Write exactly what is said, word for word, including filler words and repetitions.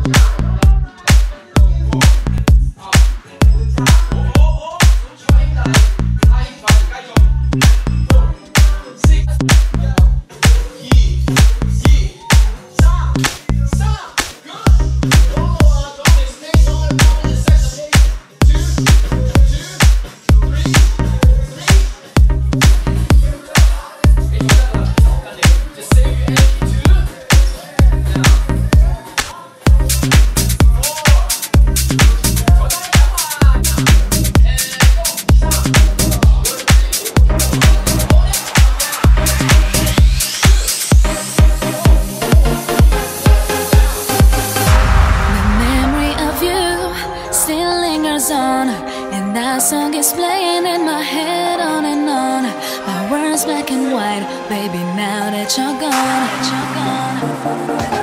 And that song is playing in my head on and on. My words black and white, baby, now that you're gone, that you're gone.